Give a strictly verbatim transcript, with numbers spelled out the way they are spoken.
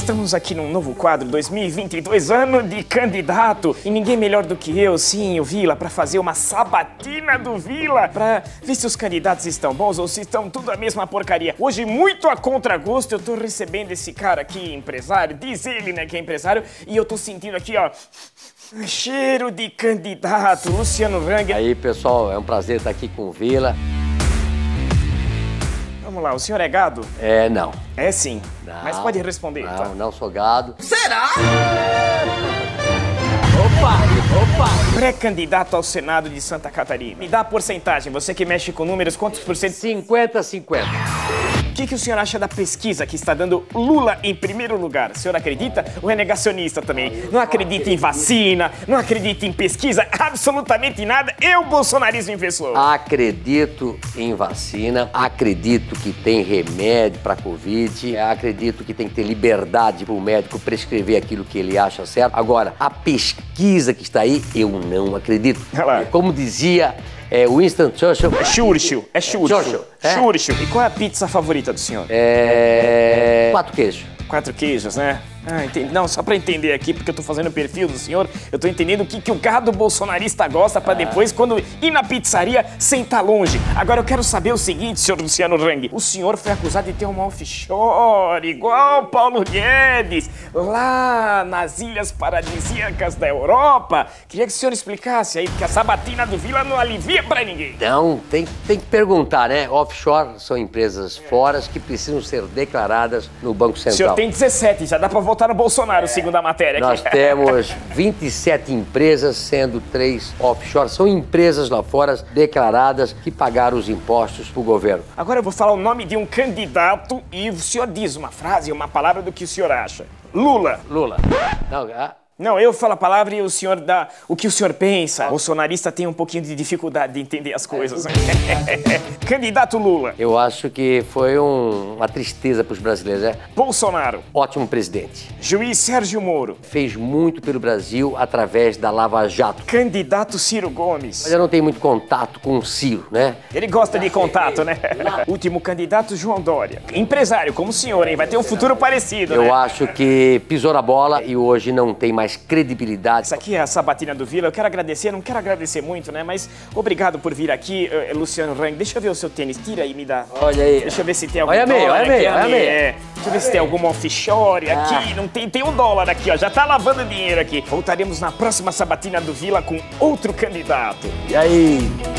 estamos aqui num novo quadro, dois mil e vinte e dois, ano de candidato. E ninguém melhor do que eu, sim, o Vila, pra fazer uma sabatina do Vila, pra ver se os candidatos estão bons ou se estão tudo a mesma porcaria. Hoje, muito a contragosto, eu tô recebendo esse cara aqui, empresário, diz ele, né, que é empresário, e eu tô sentindo aqui, ó, cheiro de candidato, Luciano Hang. Aí, pessoal, é um prazer estar aqui com o Vila. Vamos lá, o senhor é gado? É, não. É sim, Não, mas pode responder. Não, Tá? não sou gado. Será? Opa, opa! Pré-candidato ao Senado de Santa Catarina. Me dá a porcentagem, você que mexe com números, quantos por cento? cinquenta a cinquenta. O que, que o senhor acha da pesquisa que está dando Lula em primeiro lugar? O senhor acredita? Ou é negacionista também? Não acredita em vacina, não acredita em pesquisa, absolutamente nada. E o bolsonarismo em pessoa? Acredito em vacina, acredito que tem remédio para Covid, acredito que tem que ter liberdade para o médico prescrever aquilo que ele acha certo. Agora, a pesquisa que está aí, eu não acredito. Olha lá. Como dizia é, Winston Churchill... É Churchill, é Churchill. Churchill, é? Churchill. E qual é a pizza favorita do senhor? É... Quatro queijos. Quatro queijos, né? Ah, entendi. Não, só pra entender aqui, porque eu tô fazendo o perfil do senhor, eu tô entendendo o que, que o gado bolsonarista gosta pra depois, quando ir na pizzaria, sentar longe. Agora eu quero saber o seguinte, senhor Luciano Hang. O senhor foi acusado de ter uma offshore, igual Paulo Guedes, lá nas ilhas paradisíacas da Europa. Queria que o senhor explicasse aí, porque a sabatina do Vila não alivia pra ninguém. Então, tem, tem que perguntar, né? Offshore são empresas fora que precisam ser declaradas no Banco Central. O senhor tem dezessete, já dá pra voltar no Bolsonaro, segundo a matéria aqui. Nós temos vinte e sete empresas, sendo três offshore. São empresas lá fora declaradas que pagaram os impostos pro governo. Agora eu vou falar o nome de um candidato e o senhor diz uma frase, uma palavra do que o senhor acha. Lula. Lula. Não, ah. Não, eu falo a palavra e o senhor dá o que o senhor pensa. O bolsonarista tem um pouquinho de dificuldade de entender as coisas. Candidato Lula. Eu acho que foi um, uma tristeza para os brasileiros, né? Bolsonaro. Ótimo presidente. Juiz Sérgio Moro. Fez muito pelo Brasil através da Lava Jato. Candidato Ciro Gomes. Mas eu não tenho muito contato com o Ciro, né? Ele gosta de contato, né? Último candidato, João Dória. Empresário, como o senhor, hein? Vai ter um futuro parecido, Eu né? acho que pisou na bola e hoje não tem mais credibilidade. Isso aqui é a sabatina do Vila. Eu quero agradecer, não quero agradecer muito, né? Mas obrigado por vir aqui, uh, Luciano Hang. Deixa eu ver o seu tênis. Tira aí e me dá. Olha aí. Deixa eu ver se tem algum Olha dólar meio, olha aqui. meio, olha aqui, meio. é. Deixa eu ver se tem alguma offshore aqui. Ah. Não tem, tem um dólar aqui, ó. Já tá lavando dinheiro aqui. Voltaremos na próxima sabatina do Vila com outro candidato. E aí?